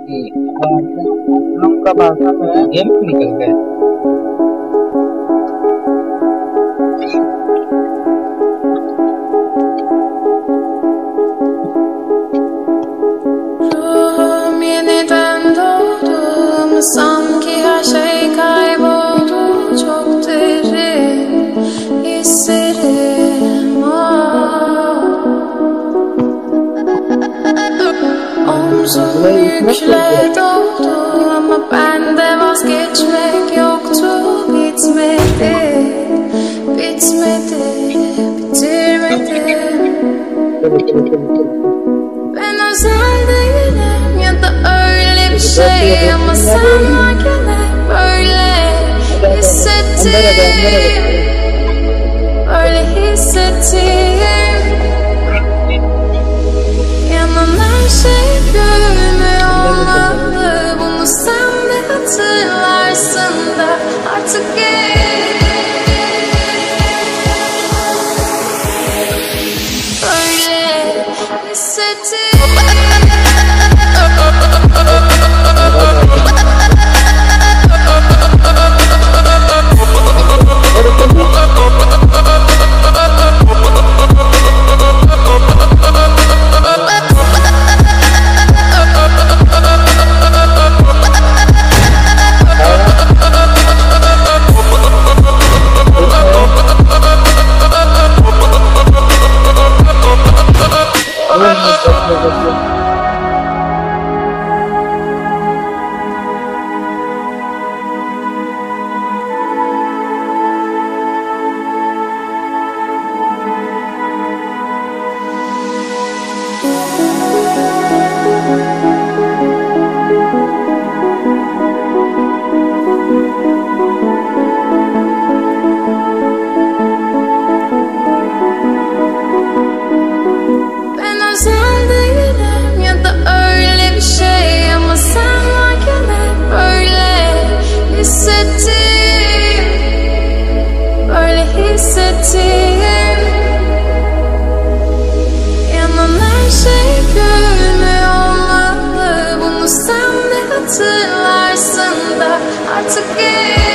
कि हम का भाषा में गेम निकल गए। Sanki her şey kayboldu, çok derin hislerim omzum yükle doldu ama bende vazgeçmek yoktu. Bitmedi, bitmedi, bitirmedim. Ben özel değilim ya da öyle bir şey ama sen varken hep böyle hissettim. Öyle hissettim. Yanan her şey görünmüyor olmalı. Bunu sen de hatırlarsın da artık öyle hissettim. Yanan her şey görünmüyor olmalı. Bunu sen de hatırlarsın da artık